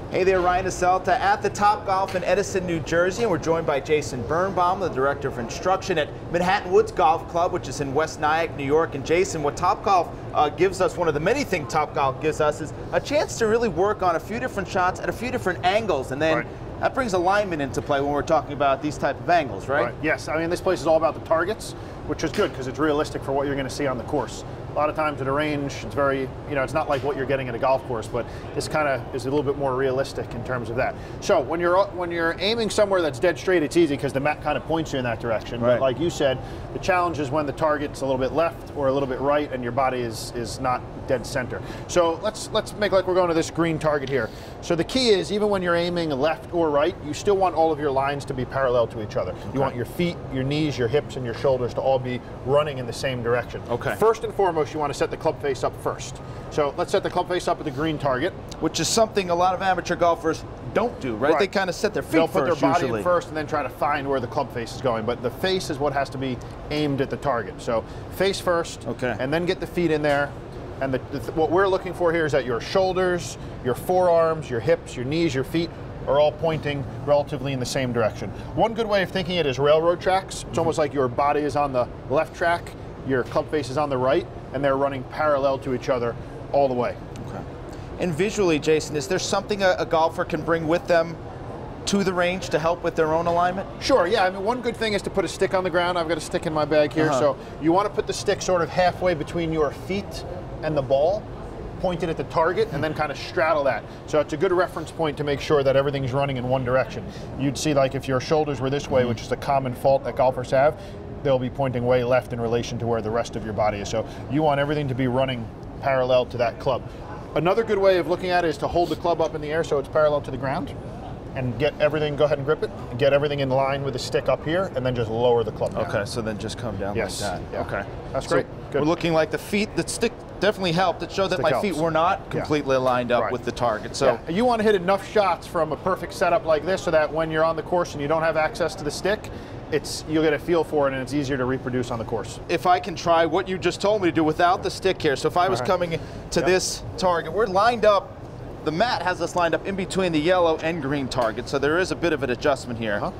Hey there, Ryan Aselta at the Topgolf in Edison, New Jersey, and we're joined by Jason Birnbaum, the Director of Instruction at Manhattan Woods Golf Club, which is in West Nyack, New York. And Jason, what Topgolf gives us, one of the many things Topgolf gives us, is a chance to really work on a few different shots at a few different angles, and then that brings alignment into play when we're talking about these type of angles, right? Yes, I mean, this place is all about the targets, which is good because it's realistic for what you're going to see on the course. A lot of times at a range, it's very, it's not like what you're getting at a golf course, but this kind of is a little bit more realistic in terms of that. So when you're aiming somewhere that's dead straight, it's easy because the mat kind of points you in that direction. Right. But like you said, the challenge is when the target's a little bit left or a little bit right and your body is not dead center. So let's make like we're going to this green target here. So the key is, even when you're aiming left or right, you still want all of your lines to be parallel to each other. You want your feet, your knees, your hips, and your shoulders to all be running in the same direction. Okay. First and foremost, you want to set the club face up first. So let's set the club face up at the green target. Which is something a lot of amateur golfers don't do, right? They kind of set their feet They'll first, put their body usually in first and then try to find where the club face is going. But the face is what has to be aimed at the target. So face first, and then get the feet in there. And what we're looking for here is that your shoulders, your forearms, your hips, your knees, your feet are all pointing relatively in the same direction. One good way of thinking it is railroad tracks. It's almost like your body is on the left track, your club face is on the right, and they're running parallel to each other all the way. Okay. And visually, Jason, is there something a golfer can bring with them to the range to help with their own alignment? Sure, yeah. I mean, one good thing is to put a stick on the ground. I've got a stick in my bag here. So you want to put the stick sort of halfway between your feet and the ball, pointed at the target, and then kind of straddle that. So it's a good reference point to make sure that everything's running in one direction. You'd see, like, if your shoulders were this way, which is a common fault that golfers have, they'll be pointing way left in relation to where the rest of your body is. So you want everything to be running parallel to that club. Another good way of looking at it is to hold the club up in the air so it's parallel to the ground, and get everything, go ahead and grip it, and get everything in line with the stick up here, and then just lower the club down. Okay, so then just come down like that. Yeah. Okay. That's great. Good. We're looking like the feet, the stick definitely helped. It showed that my feet were not completely lined up with the target. So you want to hit enough shots from a perfect setup like this so that when you're on the course and you don't have access to the stick, you'll get a feel for it and it's easier to reproduce on the course. If I can try what you just told me to do without the stick here, so if I was coming to this target, we're lined up, the mat has us lined up in between the yellow and green target, so there is a bit of an adjustment here.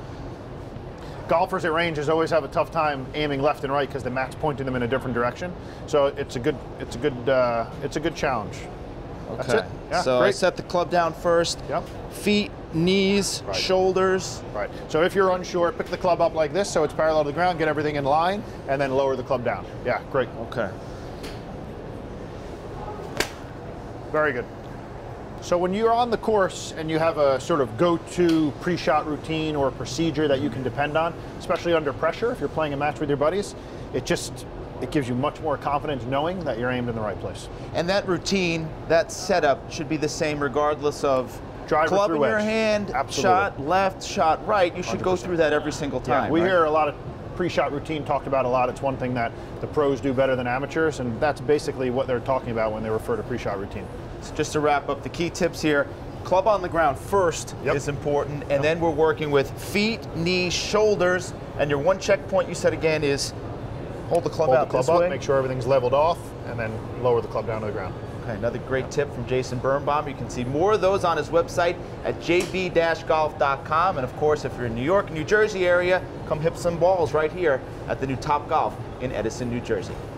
Golfers at ranges always have a tough time aiming left and right because the mat's pointing them in a different direction. So it's a good challenge. Okay. That's it. Yeah, so great. I set the club down first. Feet, knees, shoulders. Right. So if you're unsure, pick the club up like this so it's parallel to the ground, get everything in line, and then lower the club down. Yeah, great. Okay. Very good. So when you're on the course and you have a sort of go-to pre-shot routine or procedure that you can depend on, especially under pressure, if you're playing a match with your buddies, it gives you much more confidence knowing that you're aimed in the right place. And that routine, that setup should be the same regardless of club in your hand, shot left, shot right. You should 100%. Go through that every single time. Yeah, we hear a lot of pre-shot routine talked about a lot. It's one thing that the pros do better than amateurs, and that's basically what they're talking about when they refer to pre-shot routine. So just to wrap up, the key tips here: club on the ground first is important, and then we're working with feet, knees, shoulders, and your one checkpoint you said again is hold the club out this way. Make sure everything's leveled off, and then lower the club down to the ground. Okay, another great tip from Jason Birnbaum. You can see more of those on his website at jb-golf.com. And of course, if you're in New York, New Jersey area, come hit some balls right here at the new Topgolf in Edison, New Jersey.